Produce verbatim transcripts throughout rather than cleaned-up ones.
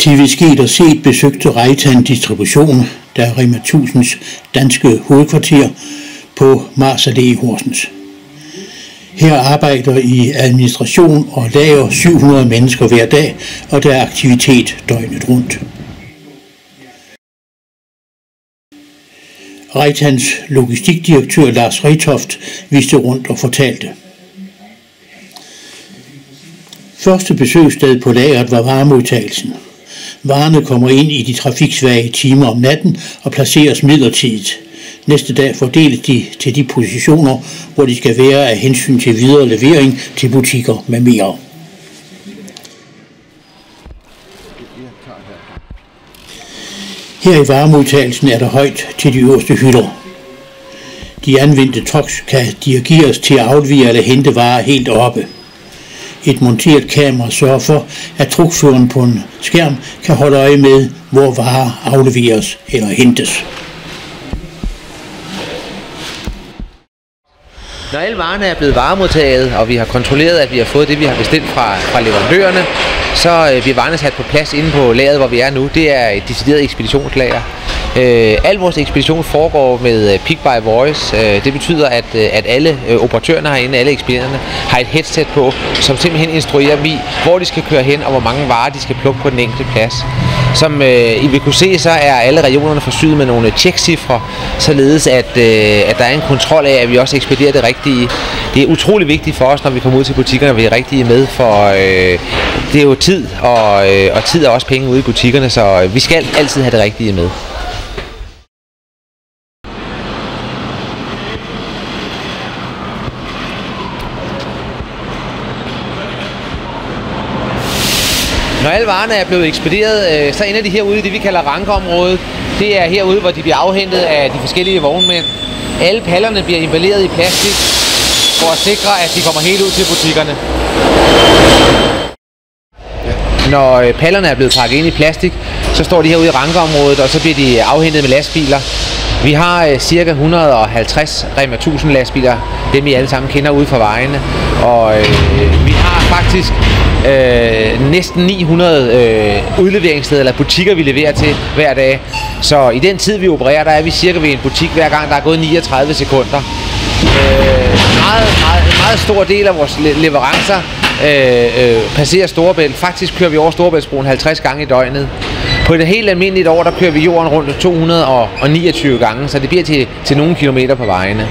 T V Sket og Set besøgte Reitan Distribution, der er Rema tusind's danske hovedkvarter, på Mars Allé i Horsens. Her arbejder i administration og lager syv hundrede mennesker hver dag, og der er aktivitet døgnet rundt. Reitans logistikdirektør Lars Retoft viste rundt og fortalte. Første besøgssted på lageret var varemodtagelsen. Varerne kommer ind i de trafiksvage timer om natten og placeres midlertidigt. Næste dag fordeles de til de positioner, hvor de skal være af hensyn til videre levering til butikker med mere. Her i varemodtagelsen er der højt til de øverste hylder. De anvendte trucks kan dirigeres til at aflevere eller hente varer helt oppe. Et monteret kamera sørger for, at trukføreren på en skærm kan holde øje med, hvor varer afleveres eller hentes. Når alle varerne er blevet varemodtaget, og vi har kontrolleret, at vi har fået det, vi har bestilt fra, fra leverandørerne, så øh, bliver varerne sat på plads inde på lageret, hvor vi er nu. Det er et decideret ekspeditionslager. Øh, al vores ekspedition foregår med øh, Pick by Voice. Øh, det betyder, at, øh, at alle øh, operatørerne herinde, alle ekspedienterne, har et headset på, som simpelthen instruerer dem i, hvor de skal køre hen, og hvor mange varer de skal plukke på den enkelte plads. Som øh, I vil kunne se, så er alle regionerne forsynet med nogle tjekcifre, således at, øh, at der er en kontrol af, at vi også ekspederer det rigtige. Det er utrolig vigtigt for os, når vi kommer ud til butikkerne, at vi er rigtige med, for øh, det er jo tid, og, øh, og tid er også penge ude i butikkerne, så vi skal altid have det rigtige med. Når alle varerne er blevet ekspederet, så ender de herude i det, vi kalder rankeområdet. Det er herude, hvor de bliver afhentet af de forskellige vognmænd. Alle pallerne bliver emballeret i plastik for at sikre, at de kommer helt ud til butikkerne. Når pallerne er blevet pakket ind i plastik, så står de herude i rankeområdet, og så bliver de afhentet med lastbiler. Vi har cirka et hundrede og halvtreds Rema tusind lastbiler, dem I alle sammen kender ude fra vejene. Og øh, vi har faktisk øh, næsten ni hundrede øh, udleveringssteder eller butikker, vi leverer til hver dag. Så i den tid, vi opererer, der er vi cirka ved en butik hver gang, der er gået niogtredive sekunder. Øh, meget, meget, en meget stor del af vores leverancer øh, øh, passerer Storebælt. Faktisk kører vi over Storebæltsbroen halvtreds gange i døgnet. På et helt almindeligt år, der kører vi jorden rundt to hundrede og niogtyve gange, så det bliver til, til nogle kilometer på vejene.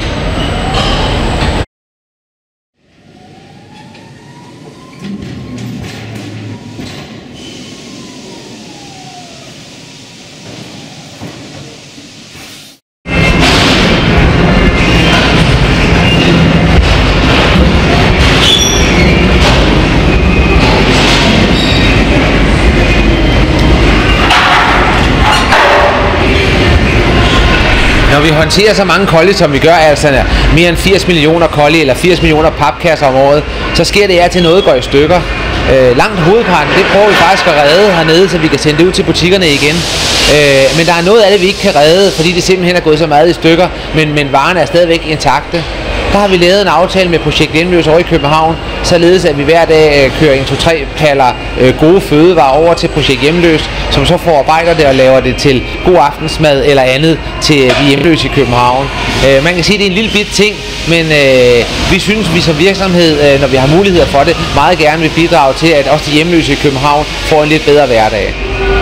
Når vi håndterer så mange kolli, som vi gør, altså mere end firs millioner kolli eller firs millioner papkasser om året, så sker det af til noget går i stykker. Øh, langt hovedparten, det prøver vi faktisk at redde hernede, så vi kan sende det ud til butikkerne igen. Øh, men der er noget af det, vi ikke kan redde, fordi det simpelthen er gået så meget i stykker, men, men varerne er stadigvæk intakte. Der har vi lavet en aftale med Projekt Hjemløs over i København, således at vi hver dag øh, kører en to tre paller øh, gode fødevarer over til Projekt Hjemløs, som så forarbejder det og laver det til god aftensmad eller andet til de hjemløse i København. Øh, man kan sige, at det er en lille bit ting, men øh, vi synes, vi som virksomhed, øh, når vi har muligheder for det, meget gerne vil bidrage til, at også de hjemløse i København får en lidt bedre hverdag.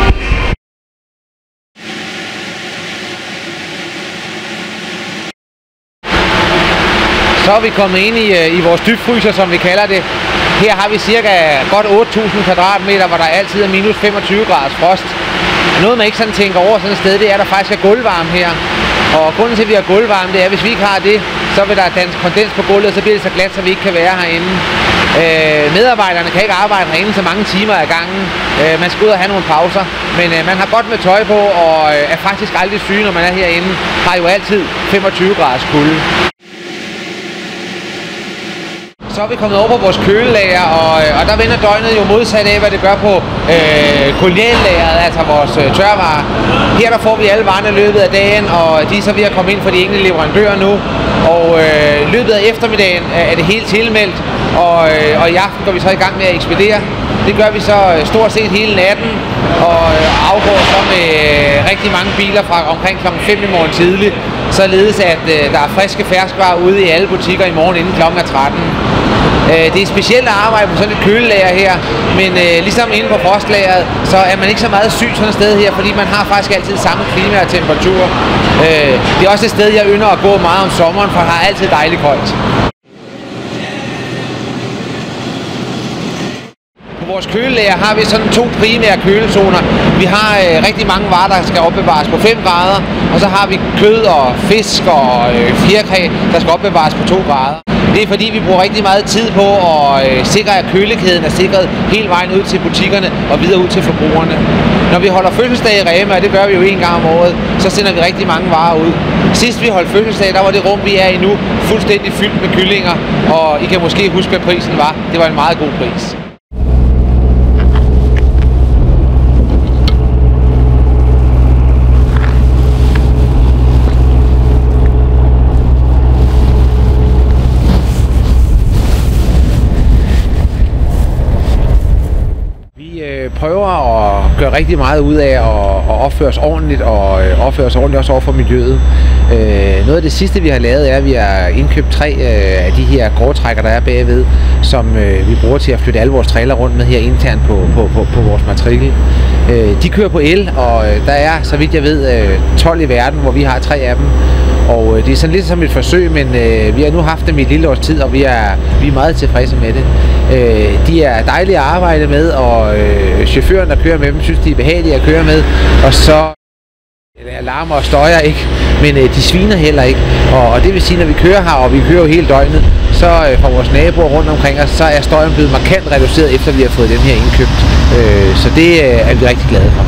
Så er vi kommet ind i, i vores dybfryser, som vi kalder det. Her har vi cirka godt otte tusind kvadratmeter, hvor der altid er minus femogtyve graders frost. Noget man ikke sådan tænker over sådan et sted, det er, at der faktisk er gulvvarme her. Og grunden til, at vi har gulvvarme, det er, at hvis vi ikke har det, så vil der danse kondens på gulvet, og så bliver det så glat, så vi ikke kan være herinde. Øh, medarbejderne kan ikke arbejde herinde så mange timer ad gangen. Øh, man skal ud og have nogle pauser. Men øh, man har godt med tøj på, og øh, er faktisk aldrig syg, når man er herinde. Har jo altid femogtyve graders kulde. Så er vi kommet over på vores kølelager, og, og der vender døgnet jo modsat af, hvad det gør på øh, koloniallageret, altså vores øh, tørvarer. Her der får vi alle varerne i løbet af dagen, og de er så ved at komme ind for de enkelte leverandører nu. Og øh, løbet af eftermiddagen er det helt tilmeldt, og, øh, og i aften går vi så i gang med at ekspedere. Det gør vi så stort set hele natten, og afgår så med rigtig mange biler fra omkring klokken fem i morgen tidlig, således at der er friske ferskvarer ude i alle butikker i morgen inden klokken tretten. Det er specielt at arbejde på sådan et kølelager her, men ligesom inde på frostlageret, så er man ikke så meget syg sådan et sted her, fordi man har faktisk altid samme klima og temperatur. Det er også et sted, jeg ynder at gå meget om sommeren, for det har altid dejligt koldt. På vores kølelager har vi sådan to primære kølezoner. Vi har øh, rigtig mange varer, der skal opbevares på fem grader, og så har vi kød og fisk og øh, fjerkræ, der skal opbevares på to grader. Det er fordi, vi bruger rigtig meget tid på at øh, sikre, at kølekæden er sikret hele vejen ud til butikkerne og videre ud til forbrugerne. Når vi holder fødselsdag i Rema, og det gør vi jo en gang om året, så sender vi rigtig mange varer ud. Sidst vi holdt fødselsdag, der var det rum, vi er i nu, fuldstændig fyldt med kyllinger, og I kan måske huske, hvad prisen var. Det var en meget god pris. Prøver at gøre rigtig meget ud af at opføre os ordentligt og opføre os ordentligt også over for miljøet. Noget af det sidste vi har lavet er, at vi har indkøbt tre af de her gårdtrækker, der er bagved, som vi bruger til at flytte alle vores trailer rundt med her internt på, på, på, på vores matrikel. De kører på el, og der er, så vidt jeg ved, tolv i verden, hvor vi har tre af dem. Og det er sådan lidt som et forsøg, men øh, vi har nu haft dem i et lille års tid, og vi er, vi er meget tilfredse med det. Øh, de er dejlige at arbejde med, og øh, chaufføren, der kører med dem, synes, de er behagelige at køre med. Og så larmer og støjer ikke, men øh, de sviner heller ikke. Og, og det vil sige, når vi kører her, og vi kører jo hele døgnet, så øh, fra vores naboer rundt omkring os, så er støjen blevet markant reduceret, efter vi har fået den her indkøbt. Øh, så det øh, er vi rigtig glade for.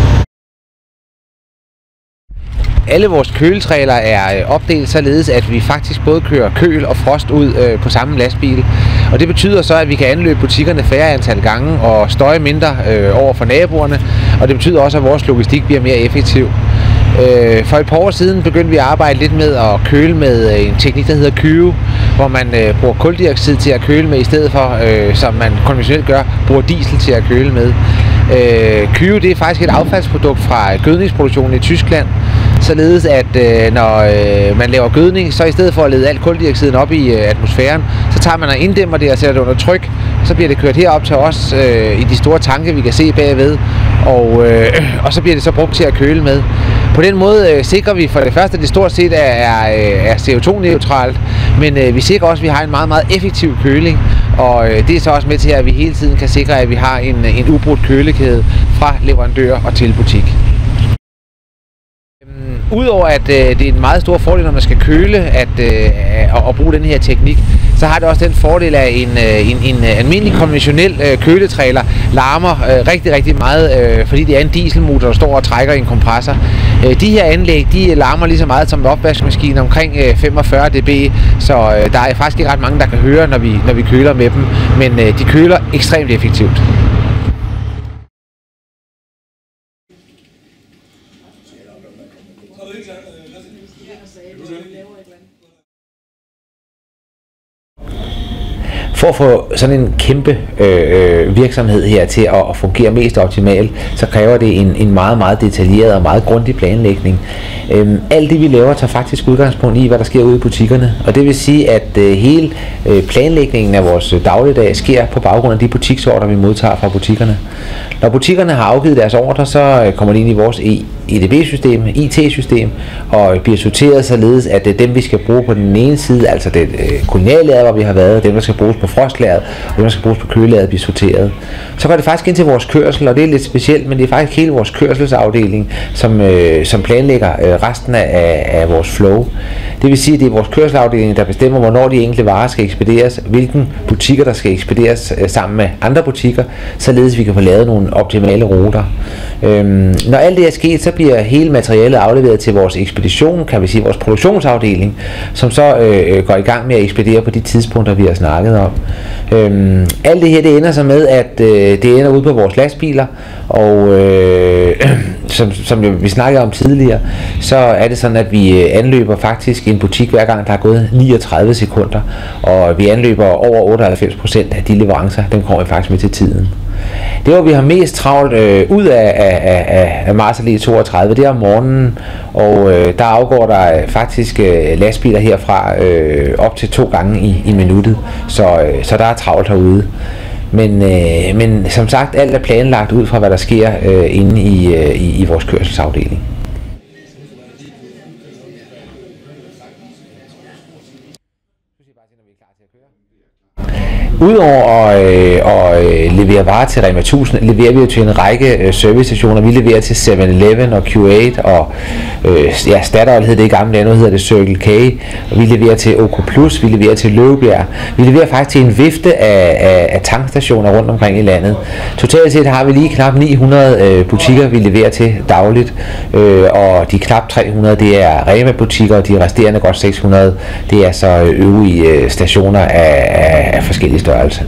Alle vores køletræler er opdelt således, at vi faktisk både kører køl og frost ud øh, på samme lastbil. Og det betyder så, at vi kan anløbe butikkerne færre antal gange og støje mindre øh, over for naboerne. Og det betyder også, at vores logistik bliver mere effektiv. Øh, for et par år siden begyndte vi at arbejde lidt med at køle med en teknik, der hedder Kyve, hvor man øh, bruger kuldioxid til at køle med, i stedet for, øh, som man konventionelt gør, bruger diesel til at køle med. Øh, Kyve, det er faktisk et affaldsprodukt fra gødningsproduktionen i Tyskland, således at øh, når øh, man laver gødning, så i stedet for at lede al kuldioxiden op i øh, atmosfæren, så tager man og inddæmmer det og sætter det under tryk, så bliver det kørt herop til os øh, i de store tanke, vi kan se bagved, og, øh, og så bliver det så brugt til at køle med. På den måde øh, sikrer vi for det første, at det stort set er, er, er C O to neutralt, men øh, vi sikrer også, at vi har en meget, meget effektiv køling, og øh, det er så også med til, at vi hele tiden kan sikre, at vi har en, en ubrudt kølekæde fra leverandør og til butik. Udover at øh, det er en meget stor fordel, når man skal køle at, øh, og, og bruge den her teknik, så har det også den fordel, at en, en, en almindelig konventionel øh, køletræler larmer øh, rigtig, rigtig meget, øh, fordi det er en dieselmotor, der står og trækker i en kompressor. Øh, de her anlæg, de larmer lige så meget som en opvaskemaskine, omkring øh, femogfyrre decibel, så øh, der er faktisk ikke ret mange, der kan høre, når vi, når vi køler med dem, men øh, de køler ekstremt effektivt. For at få sådan en kæmpe øh, virksomhed her til at, at fungere mest optimalt, så kræver det en, en meget, meget detaljeret og meget grundig planlægning. Øhm, alt det vi laver tager faktisk udgangspunkt i, hvad der sker ude i butikkerne, og det vil sige, at øh, hele øh, planlægningen af vores dagligdag sker på baggrund af de butiksordre, vi modtager fra butikkerne. Når butikkerne har afgivet deres ordre, så øh, kommer de ind i vores E D B-system, I T-system, og bliver sorteret således, at det er dem, vi skal bruge på den ene side, altså det øh, kulinærlager, hvor vi har været, dem, der skal bruges på frostlageret, og dem, der skal bruges på kølelageret, bliver sorteret. Så går det faktisk ind til vores kørsel, og det er lidt specielt, men det er faktisk hele vores kørselsafdeling, som, øh, som planlægger øh, resten af, af vores flow. Det vil sige, at det er vores kørselsafdeling, der bestemmer, hvornår de enkelte varer skal ekspederes, hvilken butikker, der skal ekspederes øh, sammen med andre butikker, således vi kan få lavet nogle optimale ruter. Øhm, når alt det er sket, så bliver hele materialet afleveret til vores ekspedition, kan vi sige vores produktionsafdeling, som så øh, går i gang med at ekspedere på de tidspunkter, vi har snakket om. Øhm, alt det her, det ender så med, at øh, det ender ude på vores lastbiler, og øh, som, som vi snakkede om tidligere, så er det sådan, at vi anløber faktisk en butik hver gang, der er gået niogtredive sekunder, og vi anløber over otteoghalvfems procent af de leverancer, dem kommer vi faktisk med til tiden. Det hvor vi har mest travlt øh, ud af, af, af, af Mars Allé toogtredive, det er om morgenen, og øh, der afgår der faktisk øh, lastbiler herfra øh, op til to gange i, i minuttet, så, øh, så der er travlt herude. Men, øh, men som sagt, alt er planlagt ud fra hvad der sker øh, inde i, øh, i, i vores kørselsafdeling. Udover at, øh, at levere varer til Rema tusind, leverer vi til en række øh, servicestationer. Vi leverer til seven eleven og Q otte og øh, ja, Statoil hed det i gamle dage, nu hedder det Circle K. Og vi leverer til O K plus, vi leverer til Løvebjerg. Vi leverer faktisk til en vifte af, af, af tankstationer rundt omkring i landet. Totalt set har vi lige knap ni hundrede øh, butikker, vi leverer til dagligt. Øh, og de knap tre hundrede, det er Rema-butikker, og de resterende godt seks hundrede, det er så øvrige øh, stationer af, af, af forskellige størrelse.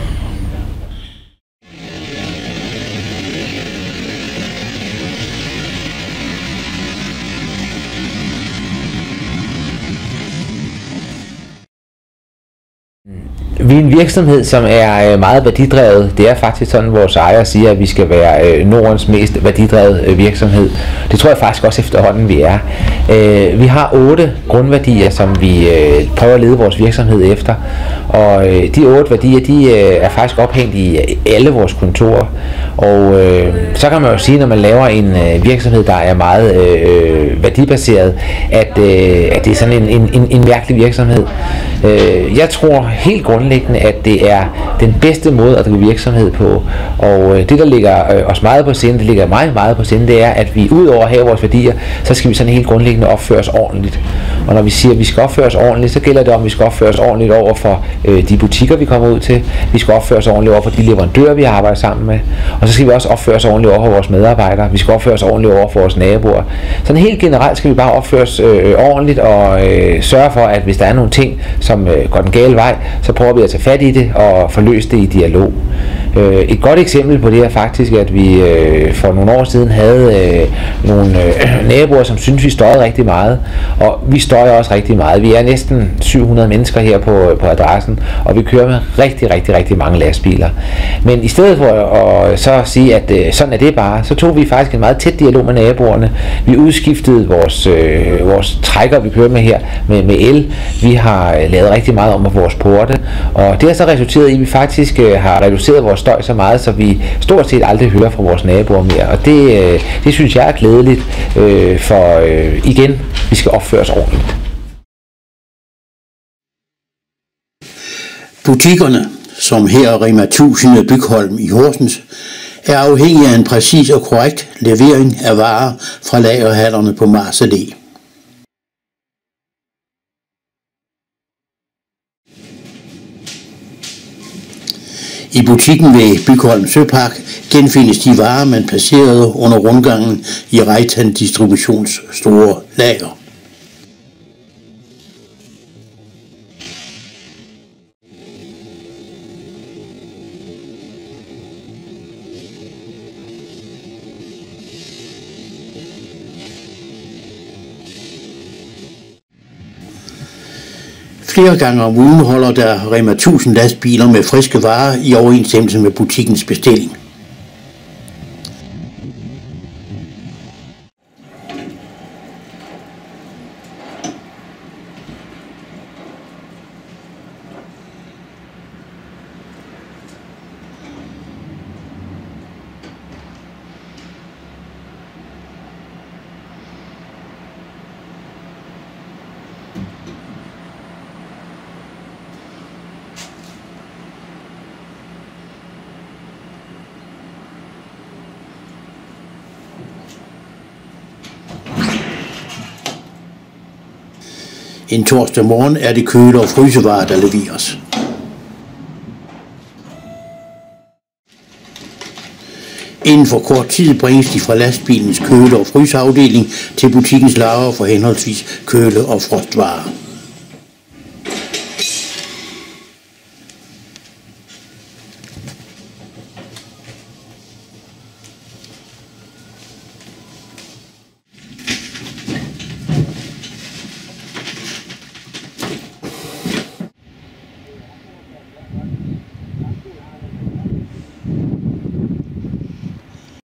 Vi er en virksomhed, som er meget værdidrevet. Det er faktisk sådan, vores ejer siger, at vi skal være Nordens mest værdidrevet virksomhed. Det tror jeg faktisk også efterhånden, vi er. Vi har otte grundværdier, som vi prøver at lede vores virksomhed efter. Og de otte værdier, de er faktisk ophængt i alle vores kontorer. Og så kan man jo sige, når man laver en virksomhed, der er meget værdibaseret, at, at det er sådan en, en, en mærkelig virksomhed. Jeg tror helt grundlæggende, at det er den bedste måde at drive virksomhed på, og det der ligger os meget på sinde, det ligger mig meget på sinde, det er, at vi udover at have vores værdier, så skal vi sådan helt grundlæggende opføre os ordentligt. Og når vi siger, at vi skal opføre os ordentligt, så gælder det om, at vi skal opføre os ordentligt over for øh, de butikker, vi kommer ud til. Vi skal opføre os ordentligt over for de leverandører, vi arbejder sammen med. Og så skal vi også opføre os ordentligt over for vores medarbejdere. Vi skal opføre os ordentligt over for vores naboer. Sådan helt generelt skal vi bare opføre os øh, ordentligt og øh, sørge for, at hvis der er nogle ting, som øh, går den gale vej, så prøver vi at tage fat i det og få løst det i dialog. Øh, et godt eksempel på det er faktisk, at vi øh, for nogle år siden havde øh, nogle øh, naboer, som syntes, vi støjede rigtig meget. Og vi støjer også rigtig meget. Vi er næsten syv hundrede mennesker her på, på adressen, og vi kører med rigtig, rigtig, rigtig mange lastbiler. Men i stedet for at så sige, at øh, sådan er det bare, så tog vi faktisk en meget tæt dialog med naboerne. Vi udskiftede vores, øh, vores trækker, vi kører med her, med, med el. Vi har lavet rigtig meget om vores porte, og det har så resulteret i, at vi faktisk øh, har reduceret vores støj så meget, så vi stort set aldrig hører fra vores naboer mere. Og det, øh, det synes jeg er glædeligt, øh, for øh, igen, vi skal opføre os ordentligt. Butikkerne, som her Rema tusind og Bygholm i Horsens, er afhængige af en præcis og korrekt levering af varer fra lagerhallerne på Mars Allé. I butikken ved Bygholm Søpark genfindes de varer, man passerede under rundgangen i Reitan Distributions store lager. Flere gange om ugen holder der Rema tusind lastbiler med friske varer i overensstemmelse med butikkens bestilling. En torsdag morgen er det køle- og frysevarer, der leveres. Inden for kort tid bringes de fra lastbilens køle- og fryseafdeling til butikkens lager for henholdsvis køle- og frostvarer.